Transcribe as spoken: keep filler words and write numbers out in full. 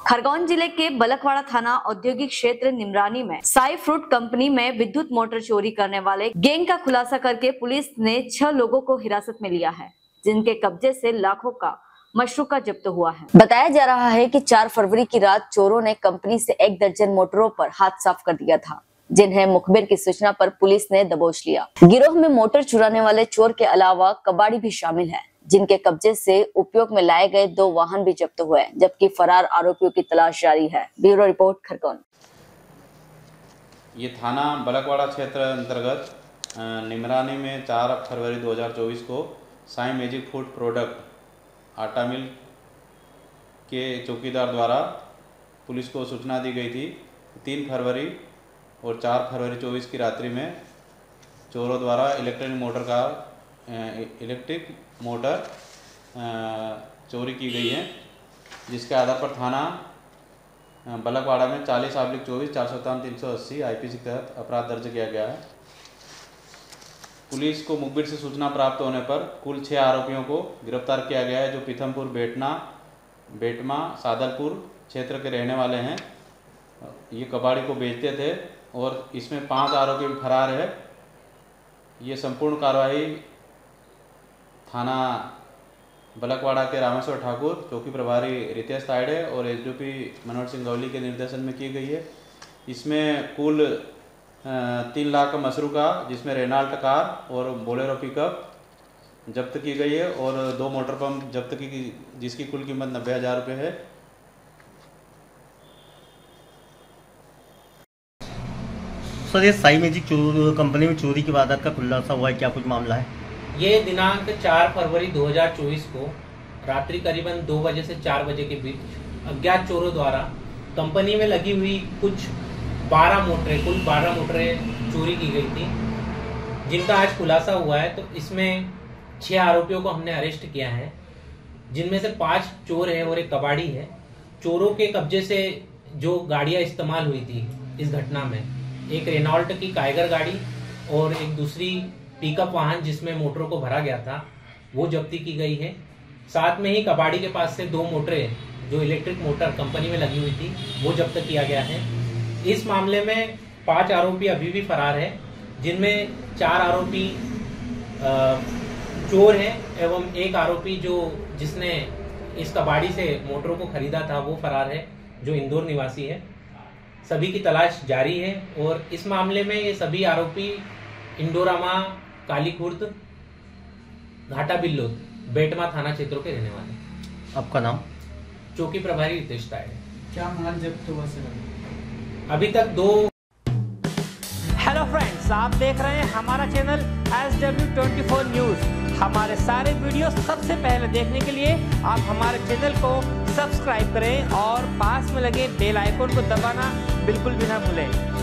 खरगोन जिले के बलकवाड़ा थाना औद्योगिक क्षेत्र निमरानी में साई फ्रूट कंपनी में विद्युत मोटर चोरी करने वाले गैंग का खुलासा करके पुलिस ने छह लोगों को हिरासत में लिया है, जिनके कब्जे से लाखों का मशरूका जब्त हुआ है। बताया जा रहा है कि चार फरवरी की रात चोरों ने कंपनी से एक दर्जन मोटरों पर हाथ साफ कर दिया था, जिन्हें मुखबिर की सूचना पर पुलिस ने दबोच लिया। गिरोह में मोटर चुराने वाले चोर के अलावा कबाड़ी भी शामिल है, जिनके कब्जे से उपयोग में लाए गए दो वाहन भी जब्त हुए, जबकि फरार आरोपियों की तलाश जारी है। Bureau report Khargone. ये थाना बलकवाड़ा क्षेत्र अंतर्गत निमरानी में चार फरवरी दो हज़ार चौबीस को साई मैजिक फूड प्रोडक्ट आटा मिल के चौकीदार द्वारा पुलिस को सूचना दी गई थी। तीन फरवरी और चार फरवरी चौबीस की रात्रि में चोरों द्वारा इलेक्ट्रॉनिक मोटर का इलेक्ट्रिक मोटर चोरी की गई है, जिसके आधार पर थाना बलकवाड़ा में चालीस आब्लिक चौबीस चार सौ तीन सौ अस्सी आईपीसी के तहत अपराध दर्ज किया गया है। पुलिस को मुखबिर से सूचना प्राप्त होने पर कुल छह आरोपियों को गिरफ्तार किया गया है, जो पीथमपुर, बेटना, बेटमा, सादलपुर क्षेत्र के रहने वाले हैं। ये कबाड़ी को बेचते थे और इसमें पांच आरोपी फरार है। ये संपूर्ण कार्रवाई थाना बलकवाड़ा के रामेश्वर ठाकुर, चौकी प्रभारी रितेश तायडे और एसडीपी मनोहर सिंह गवली के निर्देशन में की गई है। इसमें कुल तीन लाख का मशरूका, जिसमें रेनाल्ट कार और बोलेरो पिकअप जब्त की गई है और दो मोटर पंप जब्त की, जिसकी कुल कीमत नब्बे हज़ार रुपये है। सर, ये साई मैजिक कंपनी में चोरी की वारदात का खुलासा हुआ है, क्या कुछ मामला है? ये दिनांक चार फरवरी दो हज़ार चौबीस को रात्रि करीबन दो बजे से चार बजे के बीच अज्ञात चोरों द्वारा कंपनी में लगी हुई कुछ बारह मोटरें कुल बारह मोटरें चोरी की गई थी, जिनका आज खुलासा हुआ है। तो इसमें छह आरोपियों को हमने अरेस्ट किया है, जिनमें से पांच चोर हैं और एक कबाड़ी है। चोरों के कब्जे से जो गाड़ियां इस्तेमाल हुई थी इस घटना में, एक रेनॉल्ट की काइगर गाड़ी और एक दूसरी पिकअप वाहन जिसमें मोटरों को भरा गया था, वो जब्ती की गई है। साथ में ही कबाड़ी के पास से दो मोटरें जो इलेक्ट्रिक मोटर कंपनी में लगी हुई थी, वो जब्त किया गया है। इस मामले में पांच आरोपी अभी भी फरार है, जिनमें चार आरोपी चोर हैं एवं एक आरोपी जो जिसने इस कबाड़ी से मोटरों को खरीदा था वो फरार है, जो इंदौर निवासी है। सभी की तलाश जारी है और इस मामले में ये सभी आरोपी इंडोरामा, कालीखुर्द, घाटा बिल्लो, बेटमा थाना क्षेत्रों के रहने वाले। आपका नाम? चौकी प्रभारी रितेश तायडे। क्या माल जब्त हुआ सर? अभी तक दो। हेलो फ्रेंड्स, आप देख रहे हैं हमारा channel S W twenty four news. हमारे सारे वीडियो सबसे पहले देखने के लिए आप हमारे चैनल को सब्सक्राइब करें और पास में लगे बेल आइकन को दबाना बिल्कुल भी ना भूलें।